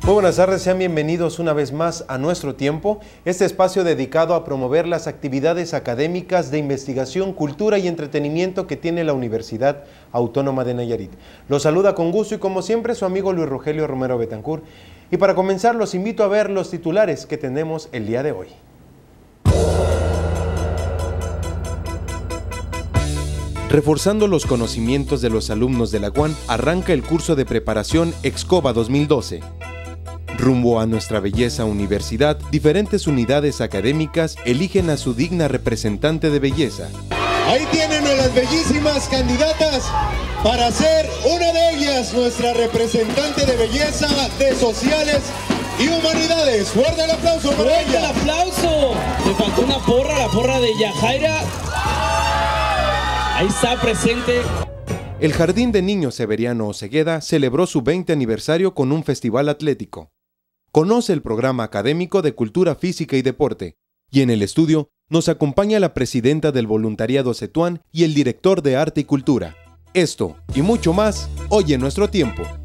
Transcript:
Muy buenas tardes, sean bienvenidos una vez más a Nuestro Tiempo, este espacio dedicado a promover las actividades académicas de investigación, cultura y entretenimiento que tiene la Universidad Autónoma de Nayarit. Los saluda con gusto y como siempre su amigo Luis Rogelio Romero Betancourt. Y para comenzar los invito a ver los titulares que tenemos el día de hoy. Reforzando los conocimientos de los alumnos de la UAN, arranca el curso de preparación Excoba 2012. Rumbo a nuestra belleza universidad, diferentes unidades académicas eligen a su digna representante de belleza. Ahí tienen a las bellísimas candidatas para ser una de ellas nuestra representante de belleza, de sociales y humanidades. Fuerte el aplauso para ella. ¡Fuerte el aplauso! Le faltó una porra, la porra de Yajaira. Ahí está presente. El Jardín de Niños Severiano Osegueda celebró su 20 aniversario con un festival atlético. Conoce el programa académico de Cultura Física y Deporte, y en el estudio nos acompaña la presidenta del Voluntariado Cetuán y el director de Arte y Cultura. Esto y mucho más, hoy en Nuestro Tiempo.